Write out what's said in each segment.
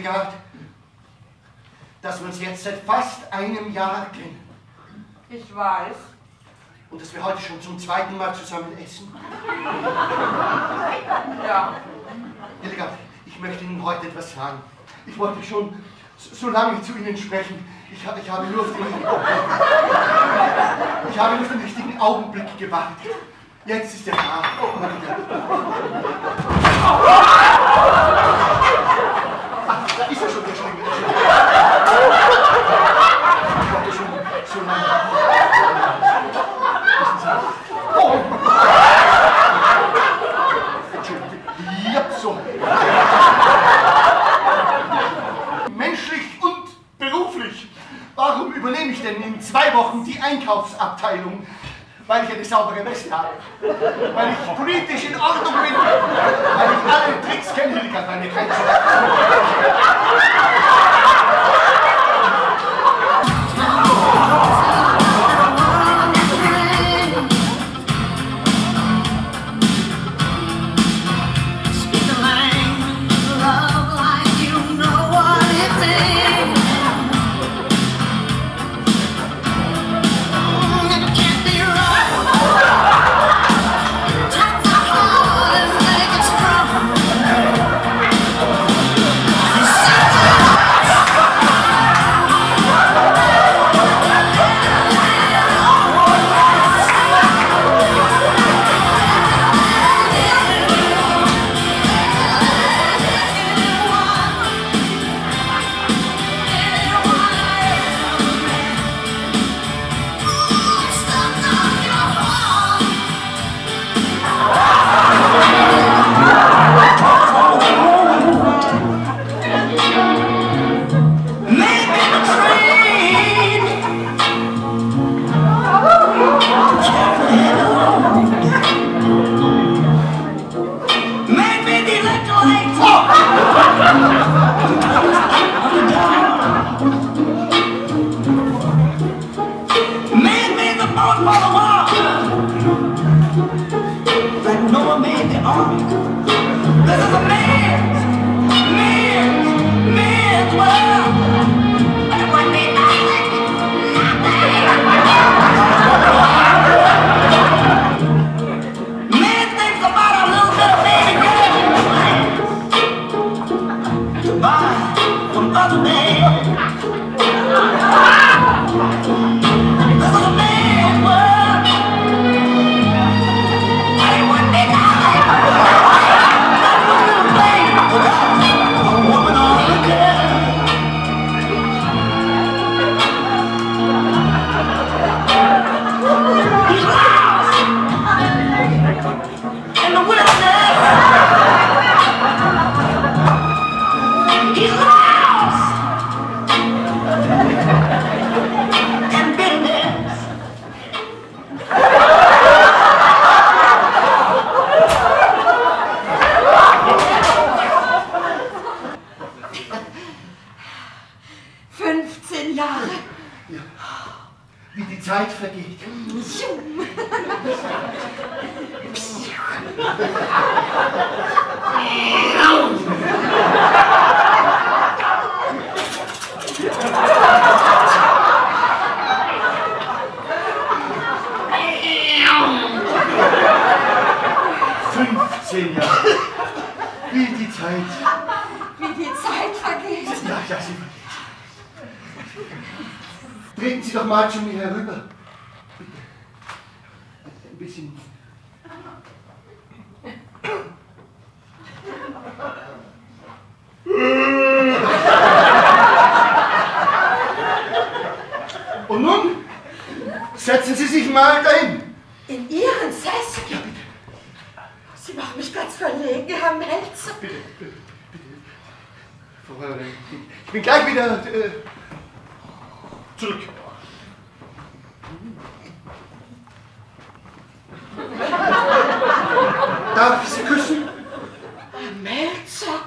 Hildegard, dass wir uns jetzt seit fast einem Jahr kennen. Ich weiß. Und dass wir heute schon zum zweiten Mal zusammen essen. Ja. Hildegard, ich möchte Ihnen heute etwas sagen. Ich wollte schon so lange zu Ihnen sprechen. Ich habe nur auf den richtigen Augenblick gewartet. Jetzt ist er da. Ach, da ist er schon, der Schlinge. Ich wollte schon so lange. Oh! Entschuldigung. Ja, so. Menschlich und beruflich. Warum übernehme ich denn in 2 Wochen die Einkaufsabteilung? Weil ich eine saubere Weste habe. Weil ich politisch in Ordnung bin. Weil ich alle Tricks kenne, Hildegard, meine Grenze. Treten Sie doch mal zu mir herüber. Bitte. Ein bisschen. Und nun setzen Sie sich mal dahin. In Ihren Sessel? Ja, bitte. Sie machen mich ganz verlegen, Herr Melzer. Bitte. Frau Heuerling, ich bin gleich wieder zurück. Darf ich Sie küssen? Herr Melzer?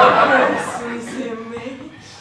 Küssen Sie mich.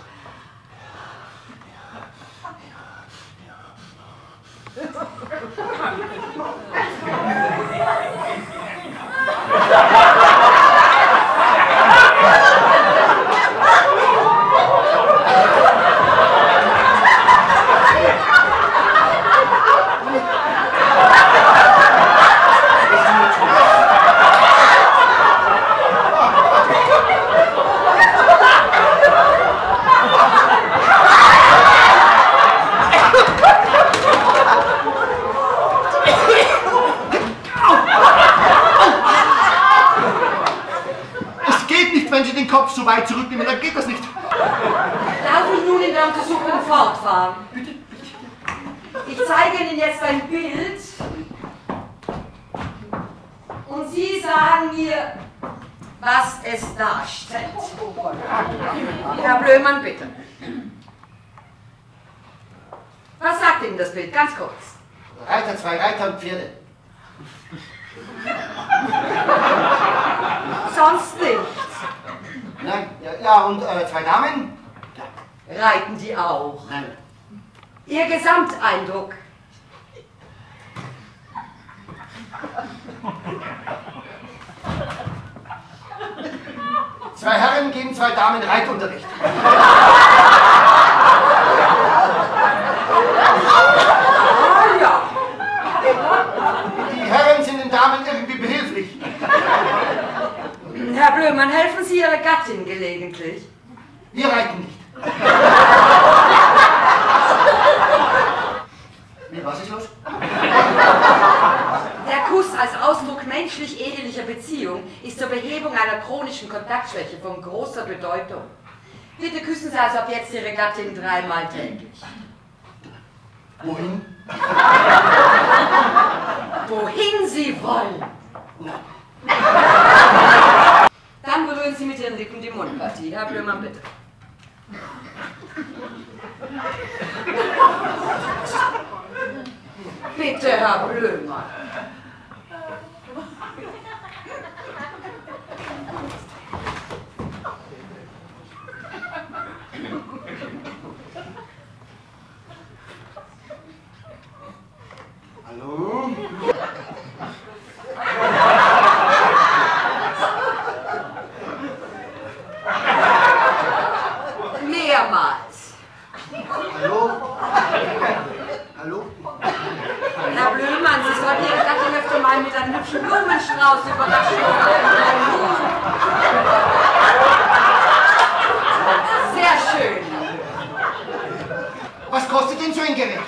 Wenn Sie den Kopf so weit zurücknehmen, dann geht das nicht. Darf ich nun in der Untersuchung fortfahren? Bitte. Ich zeige Ihnen jetzt ein Bild und Sie sagen mir, was es darstellt. Herr Blöhmann, bitte. Was sagt Ihnen das Bild? Ganz kurz. Reiter, 2 Reiter und Pferde. Sonst nichts. Nein, ja und 2 Damen? Ja. Reiten die auch? Nein. Ihr Gesamteindruck? Zwei Herren geben 2 Damen Reitunterricht. Ah ja. Die Herren sind den Damen irgendwie behilflich. Herr Blöhmann, helfen Sie Ihrer Gattin gelegentlich? Wir reiten nicht. Wie, was ist los? Der Kuss als Ausdruck menschlich-ehelicher Beziehung ist zur Behebung einer chronischen Kontaktschwäche von großer Bedeutung. Bitte küssen Sie also ab jetzt Ihre Gattin 3-mal täglich. Wohin? Wohin Sie wollen. Dann berühren Sie mit Ihren Lippen die Mundpartie. Herr Blöhmann, bitte. Bitte, Herr Blöhmann. Hallo? Mehrmals. Hallo? Hallo? Herr Blöhmann, Sie sollten Ihre Gattin öfter mal mit einem hübschen Blumenstrauß überraschen. Sehr schön. Was kostet denn so ein Gerät?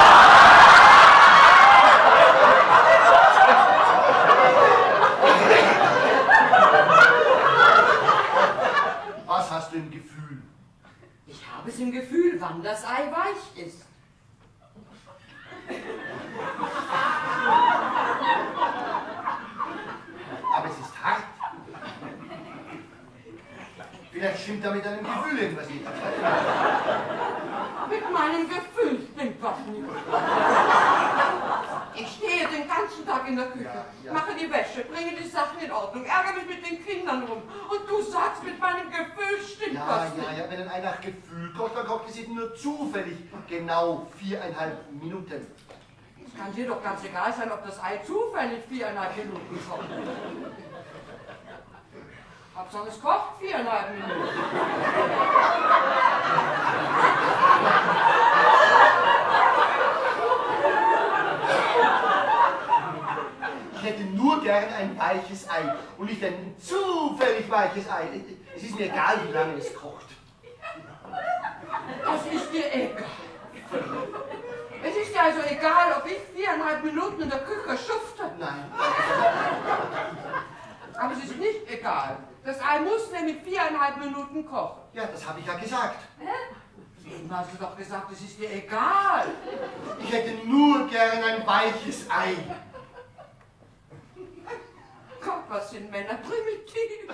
Was hast du im Gefühl? Ich habe es im Gefühl, wann das Ei weich ist. Aber es ist hart. Vielleicht stimmt da mit deinem Gefühl irgendwas nicht. Mit meinem Gefühl stimmt was nicht. Ich stehe den ganzen Tag in der Küche, mache die Wäsche, bringe die Sachen in Ordnung, ärgere mich mit den Kindern rum. Und du sagst, mit meinem Gefühl stimmt was nicht. Ja, wenn ein nach Gefühl kocht, dann kocht es eben nur zufällig genau 4,5 Minuten. Es kann dir doch ganz egal sein, ob das Ei zufällig 4,5 Minuten kocht. Hauptsache es kocht 4,5 Minuten. Ich hätte nur gern ein weiches Ei und nicht ein zufällig weiches Ei. Es ist mir egal, wie lange es kocht. Das ist dir egal. Es ist dir also egal, ob ich 4,5 Minuten in der Küche schufte. Nein. Aber es ist nicht egal. Das Ei muss nämlich 4,5 Minuten kochen. Ja, das habe ich ja gesagt. Eben hast du doch gesagt, es ist dir egal. Ich hätte nur gern ein weiches Ei. Gott, was sind Männer primitiv.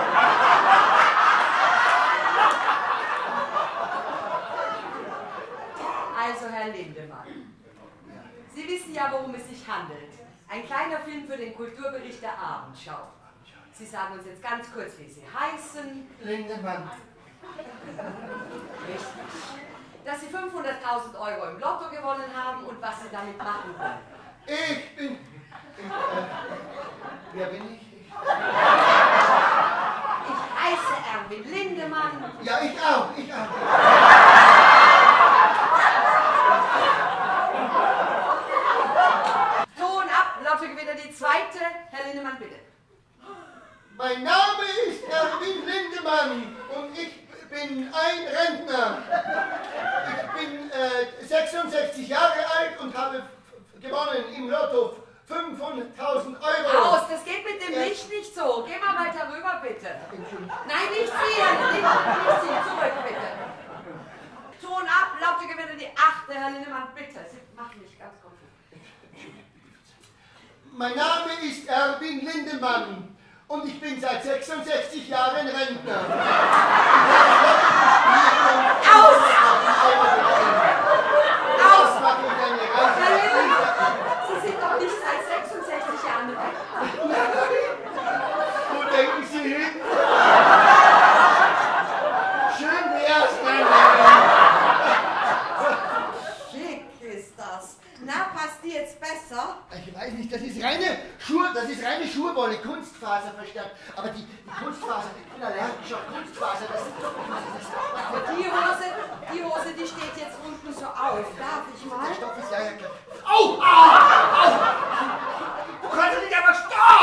Also, Herr Lindemann, Sie wissen ja, worum es sich handelt. Ein kleiner Film für den Kulturbericht der Abendschau. Sie sagen uns jetzt ganz kurz, wie Sie heißen. Lindemann. Richtig. Dass Sie 500.000 Euro im Lotto gewonnen haben und was Sie damit machen wollen. Ich bin... wer bin ich? Ich heiße Erwin Lindemann. Ja, ich auch. Ton ab, Lottogewinner die zweite. Herr Lindemann, bitte. Mein Name ist Erwin Lindemann und ich bin ein Rentner. Ich bin 66 Jahre alt und habe gewonnen im Lotto 500.000 Euro. Aus, das geht mit dem Licht nicht so. Geh mal weiter rüber, bitte. Nein, nicht Sie, nicht Sie. Zurück, bitte. Ton ab, Lottogewinner die achte. Herr Lindemann, bitte. Sie machen mich ganz konfus. Mein Name ist Erwin Lindemann und ich bin seit 66 Jahren Rentner. Aus! Aus! Mache ich eine Reise. Herr Lindemann, Sie sind doch nicht seit 66 Jahren Rentner. Wo denken Sie hin? Schön wär's, mein Schick ist das. Na, passt die jetzt besser? Ich weiß nicht, das ist reine Schurwolle, Kunstfaser verstärkt. Aber die Kunstfaser, ich bin allergisch auf Kunstfaser, das ist doch Die Hose, die steht jetzt unten so auf. Darf ich mal? der Stoff ist ja klar. Au! Au! Du kannst doch nicht einfach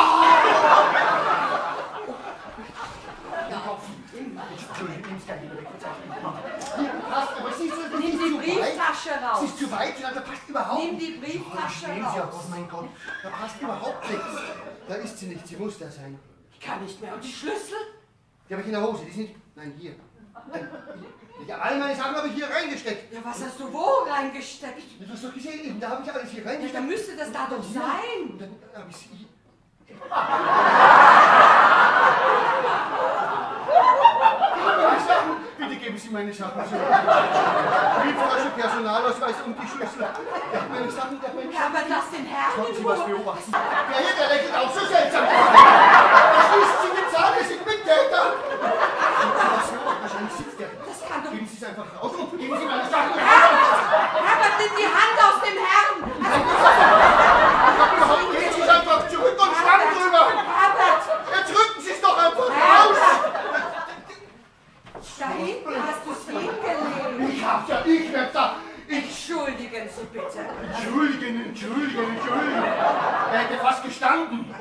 passt, aber siehst du, das Nimm ist die zu Brieftasche weit. raus. Sie ist zu weit, da passt überhaupt Nimm die nichts. Brieftasche Stehen Sie raus. auf, oh mein Gott, da passt überhaupt nichts. Da ist sie nicht, sie muss da sein. Ich kann nicht mehr. Und die Schlüssel? Die habe ich in der Hose, die sind, nein, hier. Ja, all meine Sachen habe ich hier reingesteckt. Ja, was hast du wo reingesteckt? Du hast doch gesehen, eben, da habe ich alles hier Ja, reingesteckt. dann müsste das da doch Und sein. dann habe ich sie... Meine Sachen, bitte geben Sie meine Sachen zurück. Brieftasche, Personalausweis und die Schlüssel. Der hat meine Sachen, der hat meine Ja, aber lass den Herrn Konnten Sie in was Ruhe. beobachten? Der hier, der lächelt auch so seltsam. Da schließen Sie die Zahn, Sie sind Mittäter. Was beobachten? Wahrscheinlich sitzt der. Das kann doch... Geben Sie es einfach raus und geben Sie meine Sachen raus. Herbert, nimm die Hand aus dem Herrn. Geben Sie es einfach zurück und schwamm drüber. Herbert, Jetzt rücken Sie es doch einfach raus. da hinten hast du es hingelegt. Ich werd da. Entschuldigen Sie bitte. Entschuldigen. Er hätte fast gestanden.